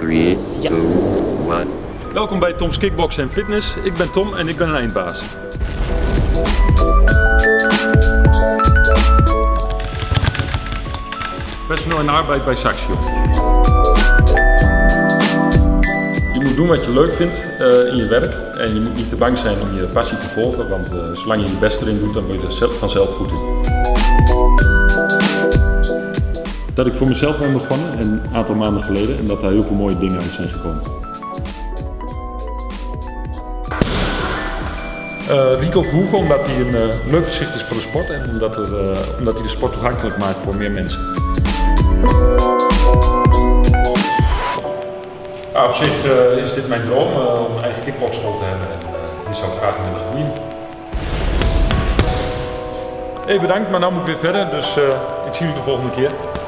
3, 2, 1. Welkom bij Tom's Kickboxen en Fitness. Ik ben Tom en ik ben een eindbaas. Personeel en arbeid bij Saxion. Je moet doen wat je leuk vindt in je werk en je moet niet te bang zijn om je passie te volgen, want zolang je je best erin doet, dan word je er vanzelf goed in. Dat ik voor mezelf ben begonnen een aantal maanden geleden en dat daar heel veel mooie dingen uit zijn gekomen. Rico Verhoeven, omdat hij een leuk gezicht is voor de sport en omdat hij de sport toegankelijk maakt voor meer mensen. Op zich is dit mijn droom om een eigen kickboxschool te hebben en die zou ik graag willen groeien. Hey, bedankt, maar nu moet ik weer verder, dus ik zie jullie de volgende keer.